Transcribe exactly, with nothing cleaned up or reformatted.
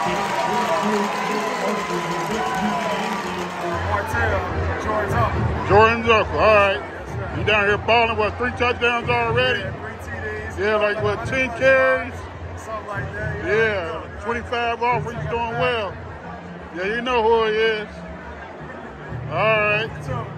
Jordan's up. All right. You down here balling, what, three touchdowns already? Yeah, three T Ds. Yeah, like what, ten carries? Something like that. Yeah, yeah, twenty-five offers, he's doing well. Yeah, you know who he is. All right.